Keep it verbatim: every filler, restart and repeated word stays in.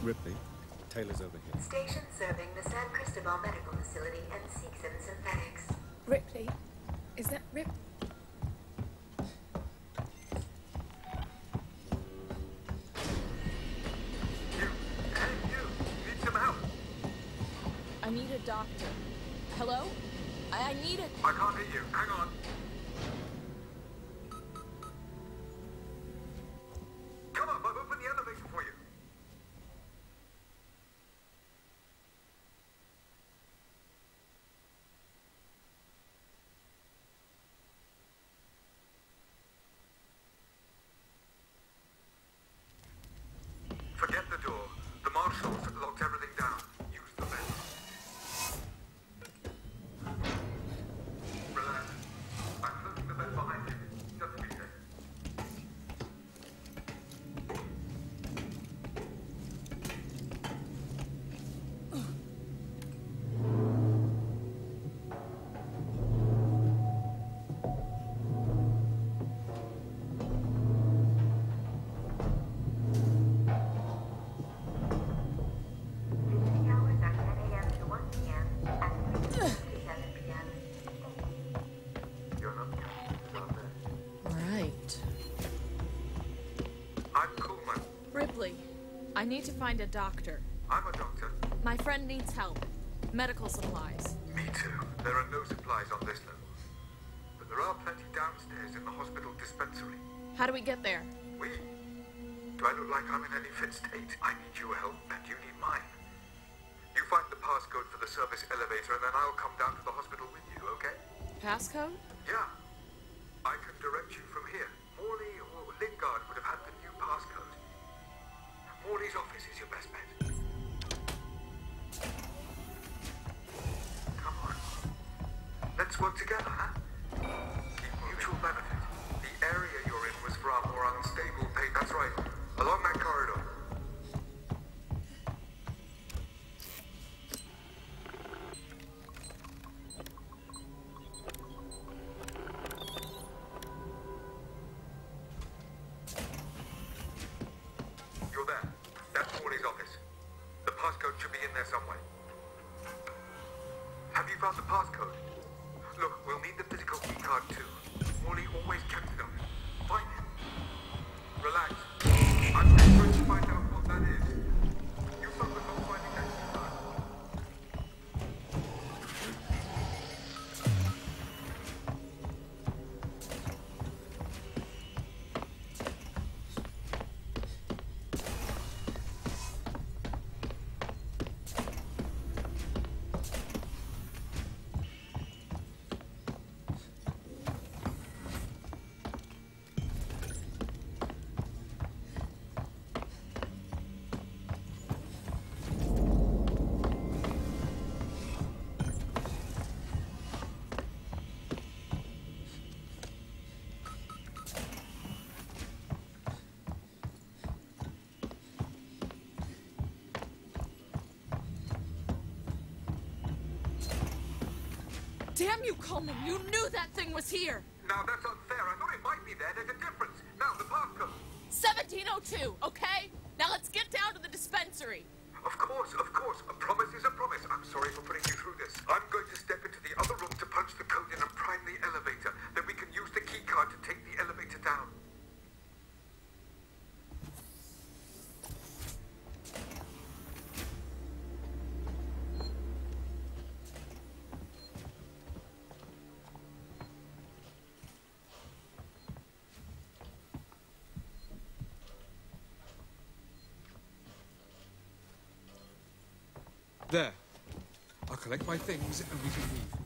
Ripley, Taylor's over here. Station serving the San Cristobal Medical Facility and Seegson Synthetics. Ripley? Is that Rip? You, hey you, need some help? I need a doctor. Hello? I, I need it. I can't hear you, hang on. Come up, I've opened the elevator for you. Forget the door. The marshals locked everything down. Use the vent. Relax. I'm closing the vent behind you. Just be safe. Visiting hours are ten A M to one P M and three P M to seven P M You're not the out there. Right. I'm Coolman. Ripley, I need to find a doctor. I'm a doctor. My friend needs help. Medical supplies. Me too. There are no supplies on this level. But there are plenty downstairs in the hospital dispensary. How do we get there? We? Do I look like I'm in any fit state? I need your help and you need mine. You find the passcode for the service elevator and then I'll come down to the hospital with you, okay? Passcode? Yeah. I can direct you from here. Morley or Lingard would have had the new passcode. Morley's office is your best bet. Come on. Let's work together, huh? Mutual benefit. The area you're in was for our more unstable pay. That's right. Along that corridor. You're there. That's Morley's office. The passcode should be in there somewhere. Have you found the passcode? Look, we'll need the physical key card too. Morley always kept it on him. Find him. Relax. I'm just trying to find out what that is. You focus on finding that key card. Damn you, Coleman! You knew that thing was here! Now that's unfair. I thought it might be there. There's a difference. Now the passcode. seventeen oh two, okay? Now let's get down to the dispensary. Of course, of course. A promise is a promise. I'm sorry for putting you through this. I'm going to step into the other room to punch the code in and prime the elevator. Then we can use the key card to take the elevator down. There. I'll collect my things and we can leave.